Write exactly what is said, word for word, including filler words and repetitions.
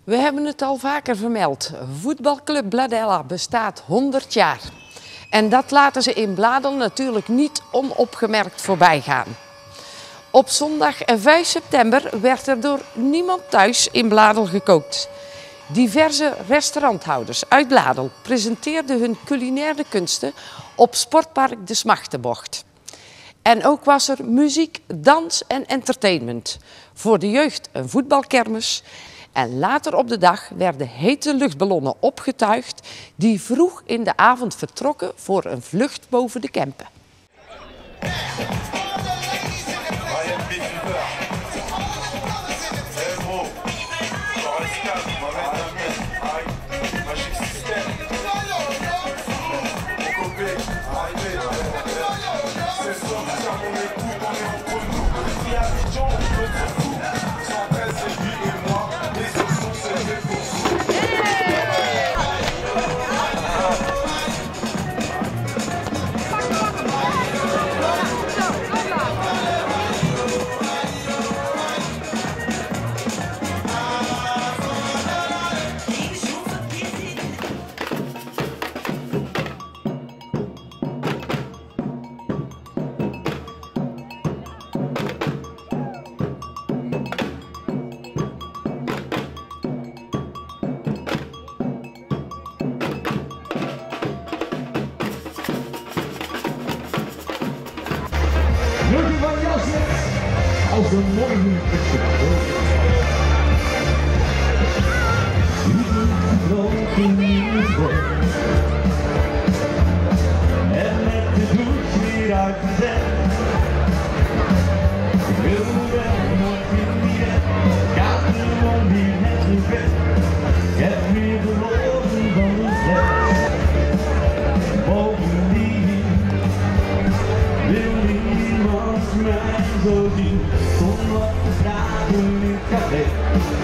We hebben het al vaker vermeld. Voetbalclub Bladella bestaat honderd jaar. En dat laten ze in Bladel natuurlijk niet onopgemerkt voorbij gaan. Op zondag vijf september werd er door niemand thuis in Bladel gekookt. Diverse restauranthouders uit Bladel presenteerden hun culinaire kunsten op Sportpark de Smachtenbocht. En ook was er muziek, dans en entertainment. Voor de jeugd een voetbalkermis. En later op de dag werden hete luchtballonnen opgetuigd die vroeg in de avond vertrokken voor een vlucht boven de Kempen. Jurgen van Jasnet als de morgen is gekomen. Vlogen in de zon. En met de douche weer uitgezet. Ik wil wel nooit in die wet. Gaat gewoon weer net zo vet. Ik heb weer verloren van een fles. Bovendien wil niemand mij zo zien. Kom op de straat in het café.